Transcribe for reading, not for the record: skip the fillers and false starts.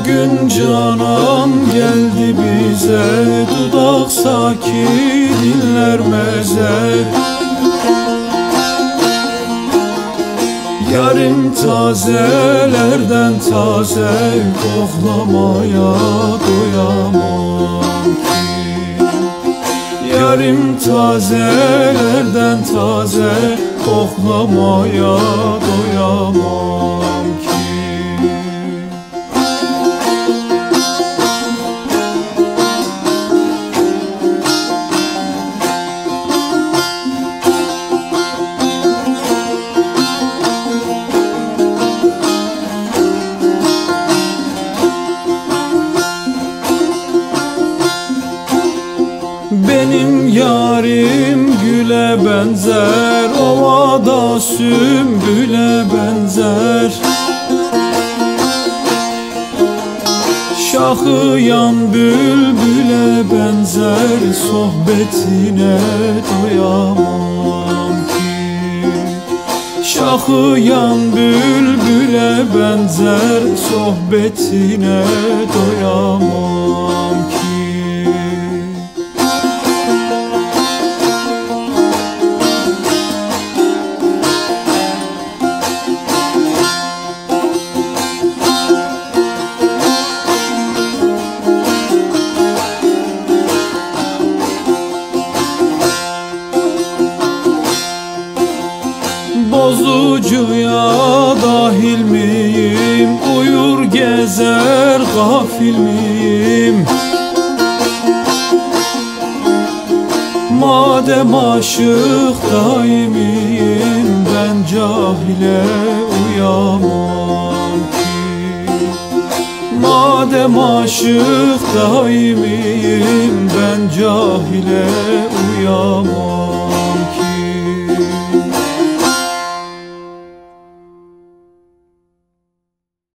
gün canan geldi bize, dudak sakin diller meze. Yarim tazelerden taze, koklamaya doyamam ki. Yarim tazelerden taze, koklamaya doyamam ki. Benim yarim güle benzer, ovada sümbüle benzer. Şahıyan bülbüle benzer, sohbetine doyamam ki. Şahıyan bülbüle benzer, sohbetine doyamam ki. Bozucuya dahil miyim, uyur gezer gafil miyim? Madem aşık daimiyim, ben cahile uyamam ki. Madem aşık daimiyim, ben cahile uyamam.